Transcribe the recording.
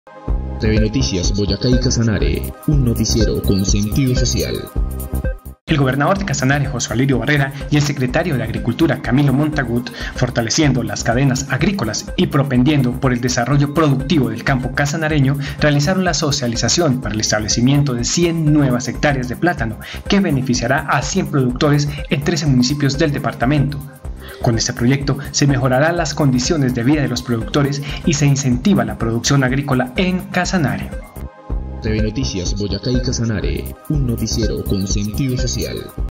TV Noticias Boyacá y Casanare, un noticiero con sentido social. El gobernador de Casanare, José Alirio Barrera, y el secretario de Agricultura, Camilo Montagut, fortaleciendo las cadenas agrícolas y propendiendo por el desarrollo productivo del campo casanareño, realizaron la socialización para el establecimiento de 100 nuevas hectáreas de plátano, que beneficiará a 100 productores en 13 municipios del departamento. Con este proyecto se mejorarán las condiciones de vida de los productores y se incentiva la producción agrícola en Casanare. TV Noticias Boyacá y Casanare, un noticiero con sentido social.